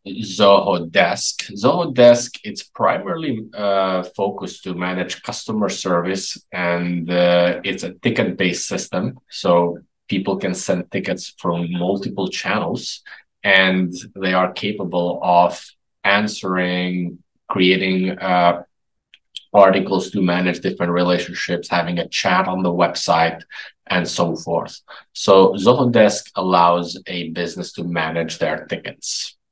Zoho Desk. Zoho Desk, it's primarily focused to manage customer service, and it's a ticket-based system. So people can send tickets from multiple channels, and they are capable of answering, creating articles to manage different relationships, having a chat on the website, and so forth. So Zoho Desk allows a business to manage their tickets.